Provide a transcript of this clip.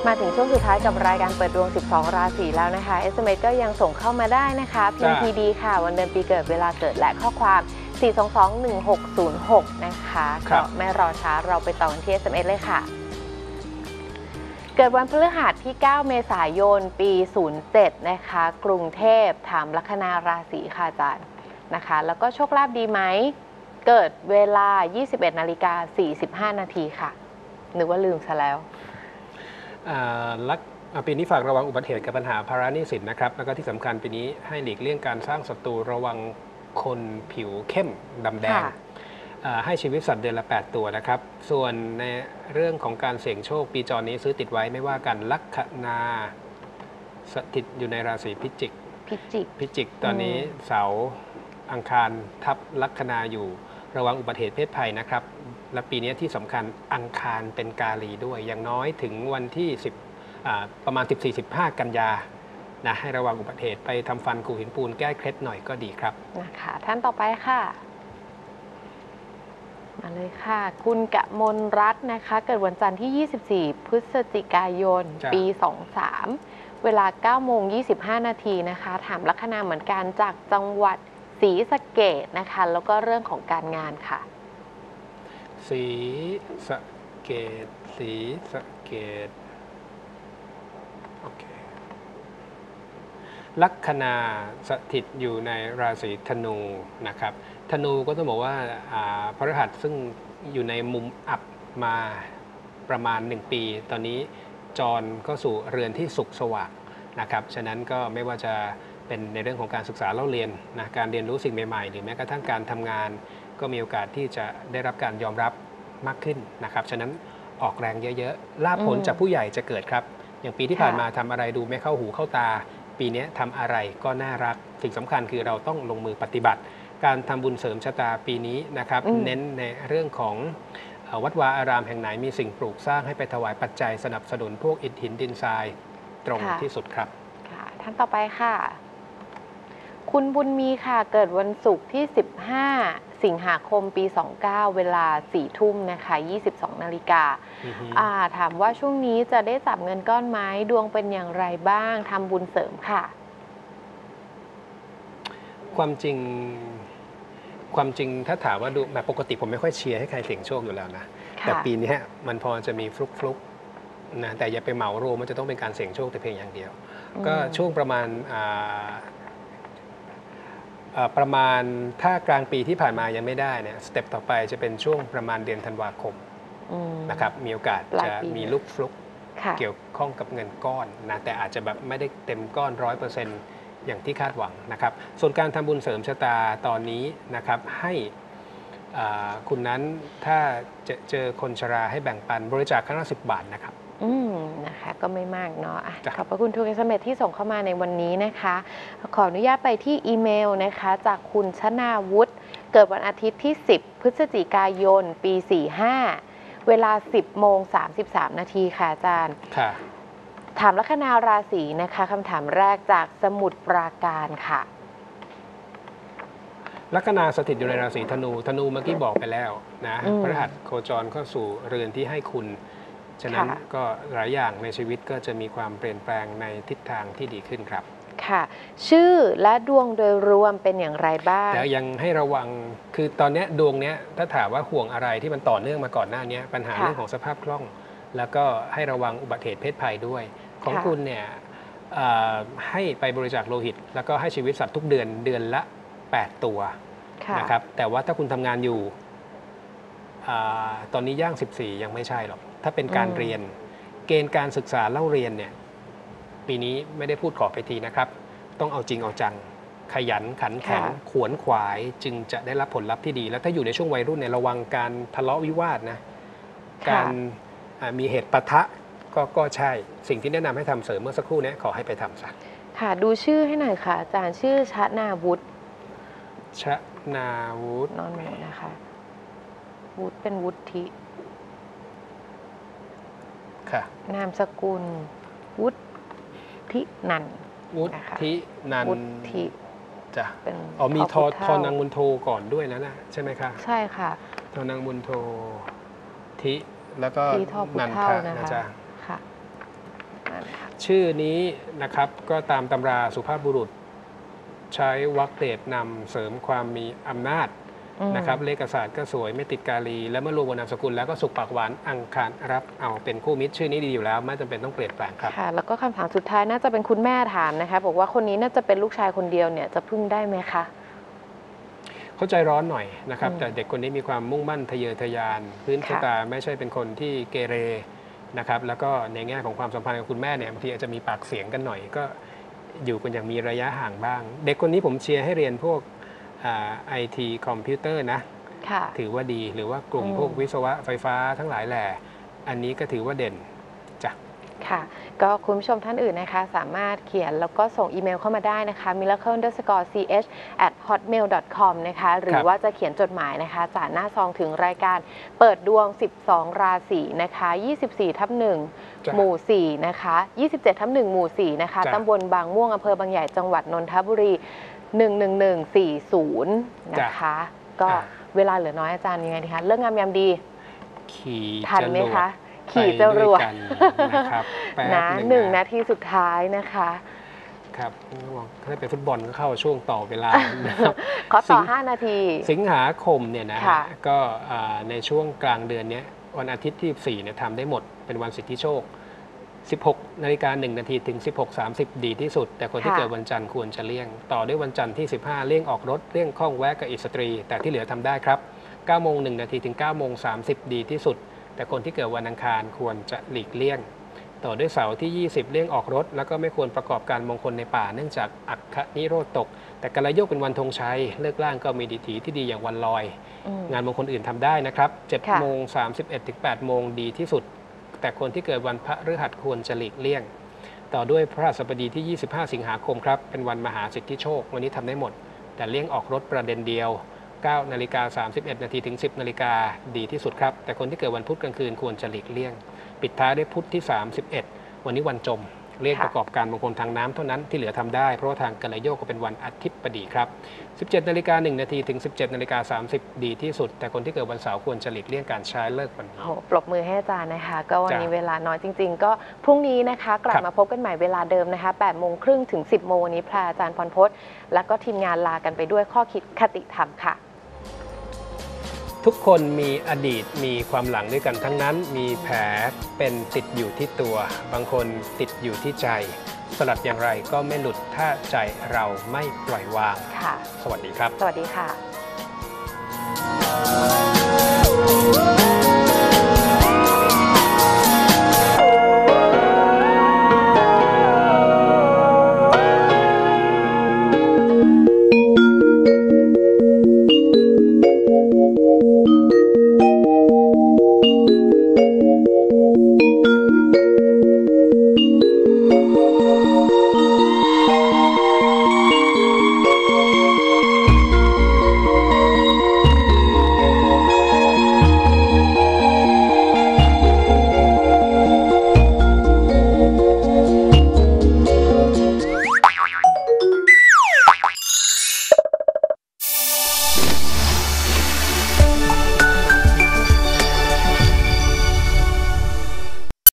มาถึงช่วงสุดท้ายกับรายการเปิดดวง 12 ราศีแล้วนะคะ SMS ก็ยังส่งเข้ามาได้นะคะพิมพ์ PD ค่ะวันเดือนปีเกิดเวลาเกิดและข้อความ 4221606 นะคะก็ไม่รอช้าเราไปต่อกันที่ SMS เลยค่ะ เกิดวันพฤหัสที่ 9 เมษายน ปี 07 นะคะ กรุงเทพถามลัคนาราศีค่ะอาจารย์นะคะ แล้วก็โชคลาภดีไหม เกิดเวลา 21:45 นาทีค่ะนึกว่าลืมซะแล้วปีนี้ฝากระวังอุบัติเหตุกับปัญหาภาระหนี้สินนะครับแล้วก็ที่สำคัญปีนี้ให้หลีกเลี่ยงการสร้างศัตรูระวังคนผิวเข้มดำแดงให้ชีวิตสัตว์เดือนละ 8 ตัวนะครับส่วนในเรื่องของการเสี่ยงโชคปีจรนี้ซื้อติดไว้ไม่ว่ากันลัคนาสถิตอยู่ในราศีพิจิกตอนนี้เสาร์อังคารทับลัคนาอยู่ระวังอุบัติเหตุเพศภัยนะครับและปีนี้ที่สำคัญอังคารเป็นกาลีด้วยอย่างน้อยถึงวันที่ประมาณ 14-15 กันยานะให้ระวังอุบัติเหตุไปทำฟันกูหินปูนแก้เคล็ดหน่อยก็ดีครับนะคะท่านต่อไปค่ะมาเลยค่ะคุณกมลรัตน์นะคะเกิดวันจันทร์ที่ 24 พฤศจิกายน ปี 23 เวลา 9:25 นาทีนะคะถามลัคนาเหมือนกันจากจังหวัดศรีสะเกษนะคะแล้วก็เรื่องของการงานค่ะศรีสะเกษโอเคลัคนาสถิตอยู่ในราศีธนูนะครับธนูก็ต้องบอกว่าพฤหัสซึ่งอยู่ในมุมอับมาประมาณ1 ปีตอนนี้จรก็สู่เรือนที่สุขสว่างนะครับฉะนั้นก็ไม่ว่าจะเป็นในเรื่องของการศึกษาเล่าเรียนนะการเรียนรู้สิ่งใหม่ๆหรือแม้กระทั่งการทำงานก็มีโอกาสที่จะได้รับการยอมรับมากขึ้นนะครับฉะนั้นออกแรงเยอะๆลาภผลจากผู้ใหญ่จะเกิดครับอย่างปีที่ผ่านมาทำอะไรดูไม่เข้าหูเข้าตาปีนี้ทำอะไรก็น่ารักสิ่งสำคัญคือเราต้องลงมือปฏิบัติการทำบุญเสริมชะตาปีนี้นะครับเน้นในเรื่องของวัดวาอารามแห่งไหนมีสิ่งปลูกสร้างให้ไปถวายปัจจัยสนับสนุนพวกอิฐหินดินทรายตรงที่สุดครับค่ะท่านต่อไปค่ะคุณบุญมีค่ะเกิดวันศุกร์ที่ 15 สิงหาคมปี 29 เวลา 4 ทุ่มนะคะ 22 นาฬิกาถามว่าช่วงนี้จะได้จับเงินก้อนไหมดวงเป็นอย่างไรบ้างทำบุญเสริมค่ะความจริงถ้าถามว่าดูแบบปกติผมไม่ค่อยเชียร์ให้ใครเสี่ยงโชคอยู่แล้วนะแต่ปีนี้มันพอจะมีฟลุกนะแต่อย่าไปเหมารวมมันจะต้องเป็นการเสี่ยงโชคแต่เพียงอย่างเดียวก็ช่วงประมาณถ้ากลางปีที่ผ่านมายังไม่ได้เนี่ยสเต็ปต่อไปจะเป็นช่วงประมาณเดือนธันวาคมนะครับมีโอกาสจะมีลูกฟลุกเกี่ยวข้องกับเงินก้อนนะแต่อาจจะแบบไม่ได้เต็มก้อน 100%อย่างที่คาดหวังนะครับส่วนการทำบุญเสริมชะตาตอนนี้นะครับให้คุณนั้นถ้าเจอคนชราให้แบ่งปันบริจาคครั้งละ10 บาทนะครับนะคะก็ไม่มากเนาะขอบพระคุณทุก SMS ที่ส่งเข้ามาในวันนี้นะคะขออนุญาตไปที่อีเมลนะคะจากคุณชนาวุฒิเกิดวันอาทิตย์ที่ 10 พฤศจิกายน ปี 45 เวลา 10:33 นาทีค่ะอาจารย์ถามลัคนาราศีนะคะคำถามแรกจากสมุทรปราการค่ะลัคนาสถิตอยู่ในราศีธนูเมื่อกี้บอกไปแล้วนะพฤหัสโคจรเข้าสู่เรือนที่ให้คุณฉะนั้นก็หลายอย่างในชีวิตก็จะมีความเปลี่ยนแปลงในทิศทางที่ดีขึ้นครับค่ะชื่อและดวงโดยรวมเป็นอย่างไรบ้างแต่ยังให้ระวังคือตอนนี้ดวงนี้ถ้าถามว่าห่วงอะไรที่มันต่อเนื่องมาก่อนหน้านี้ปัญหาเรื่องของสภาพคล่องแล้วก็ให้ระวังอุบัติเหตุเพศภัยด้วยของคุณเนี่ยให้ไปบริจาคโลหิตแล้วก็ให้ชีวิตสัตว์ทุกเดือนละ 8 ตัวนะครับแต่ว่าถ้าคุณทำงานอยู่ตอนนี้ย่าง 14ยังไม่ใช่หรอกถ้าเป็นการเรียนเกณฑ์การศึกษาเล่าเรียนเนี่ยปีนี้ไม่ได้พูดขอไปทีนะครับต้องเอาจริงเอาจังขยันขันแข็งขวนขวายจึงจะได้รับผลลัพธ์ที่ดีแล้วถ้าอยู่ในช่วงวัยรุ่นเนี่ยระวังการทะเลาะวิวาทนะการมีเหตุปะทะก็ใช่สิ่งที่แนะนำให้ทำเสริมเมื่อสักครู่นี้ขอให้ไปทำซะค่ะดูชื่อให้หน่อยค่ะอาจารย์ชื่อชนาวุฒินอนหนูนะคะวุฒิเป็นวุฒินามสกุลวุฒินันจ้ะมีทอนังมุนโทก่อนด้วยนะใช่ไหมคะใช่ค่ะทอนังมุนโททิแล้วก็นันทะนะจ๊ะชื่อนี้นะครับก็ตามตำราสุภาพบุรุษใช้วรรคเดชนำเสริมความมีอำนาจนะครับเลขศาสตร์ก็สวยไม่ติดกาลีและเมื่อรวมบนนามสกุลแล้วก็สุขปากหวานอังคารรับเอาเป็นคู่มิตรชื่อนี้ดีอยู่แล้วไม่จำเป็นต้องเปลี่ยนแปลงครับค่ะแล้วก็คำถามสุดท้ายน่าจะเป็นคุณแม่ถามนะคะบอกว่าคนนี้น่าจะเป็นลูกชายคนเดียวเนี่ยจะพึ่งได้ไหมคะเข้าใจร้อนหน่อยนะครับแต่เด็กคนนี้มีความมุ่งมั่นทะเยอทะยานพื้นชะตาไม่ใช่เป็นคนที่เกเรนะครับแล้วก็ในแง่ของความสัมพันธ์กับคุณแม่เนี่ยบางทีอาจจะมีปากเสียงกันหน่อยก็อยู่กันอย่างมีระยะห่างบ้างเด็กคนนี้ผมเชียร์ให้เรียนพวกIT คอมพิวเตอร์นะถือว่าดีหรือว่ากลุ่มพวกวิศวะไฟฟ้าทั้งหลายแหล่อันนี้ก็ถือว่าเด่นจ้ะค่ะก็คุณผู้ชมท่านอื่นนะคะสามารถเขียนแล้วก็ส่งอีเมลเข้ามาได้นะคะ miracle_ch@hotmail.com นะคะหรือว่าจะเขียนจดหมายนะคะจากหน้าซองถึงรายการเปิดดวง12ราศีนะคะ24/1หมู่4นะคะ27/1หมู่4นะคะตำบลบางม่วงอำเภอบางใหญ่จังหวัดนนทบุรี11140นะคะก็เวลาเหลือน้อยอาจารย์ยังไงดีคะเลิกงามยามดีขี่ทันไหมคะขี่จรวดนะ1 นาทีสุดท้ายนะคะครับถ้าเป็นฟุตบอลก็เข้าช่วงต่อเวลาขอต่อ5 นาทีสิงหาคมเนี่ยนะก็ในช่วงกลางเดือนนี้วันอาทิตย์ที่4เนี่ยทำได้หมดเป็นวันสิทธิโชค16:01 นาทีถึง 16:30 ดีที่สุดแต่คนที่เกิดวันจันทร์ควรจะเลี่ยงต่อด้วยวันจันทร์ที่15เลี่ยงออกรถเลี่ยงข้องแวะกับอิสตรีแต่ที่เหลือทำได้ครับ9:01 นาทีถึง 9:30 ดีที่สุดแต่คนที่เกิดวันอังคารควรจะหลีกเลี่ยงต่อด้วยเสาร์ที่20เลี่ยงออกรถแล้วก็ไม่ควรประกอบการมงคลในป่าเนื่องจากอัคคนิโรธตกแต่กัลยกเป็นวันธงชัยเลิกล่างก็มีดิถีที่ดีอย่างวันลอยงานมงคลอื่นทำได้นะครับ7:31 ถึง 8 โมงดีที่สุดแต่คนที่เกิดวันพฤหัสควรจะหลีกเลี่ยงต่อด้วยพระราชบดีที่25สิงหาคมครับเป็นวันมหาสิทธิโชควันนี้ทำได้หมดแต่เลี่ยงออกรถประเด็นเดียว9:31 นาทีถึง 10 นาฬิกาดีที่สุดครับแต่คนที่เกิดวันพุธกลางคืนควรจะหลีกเลี่ยงปิดท้ายด้วยพุธที่31วันนี้วันจมเลี่ยงประกอบการมงคลทางน้ำเท่านั้นที่เหลือทำได้เพราะว่าทางกัลยโยกก็เป็นวันอาทิตย์บดีครับ17:01 นาทีถึง 17:30 ดีที่สุดแต่คนที่เกิดวันเสาร์ควรจะหลีกเลี่ยงการใช้เลิกวันนี้ปรบมือให้อาจารย์นะคะก็วันนี้เวลาน้อยจริงๆก็พรุ่งนี้นะคะกลับมาพบกันใหม่เวลาเดิมนะคะ8:30 ถึง 10 โมงวันนี้พระอาจารย์พรพจน์และก็ทีมงานลากันไปด้วยข้อคิดคติธรรมค่ะทุกคนมีอดีตมีความหลังด้วยกันทั้งนั้นมีแผลเป็นติดอยู่ที่ตัวบางคนติดอยู่ที่ใจสลัดอย่างไรก็ไม่หลุดถ้าใจเราไม่ปล่อยวางค่ะสวัสดีครับสวัสดีค่ะ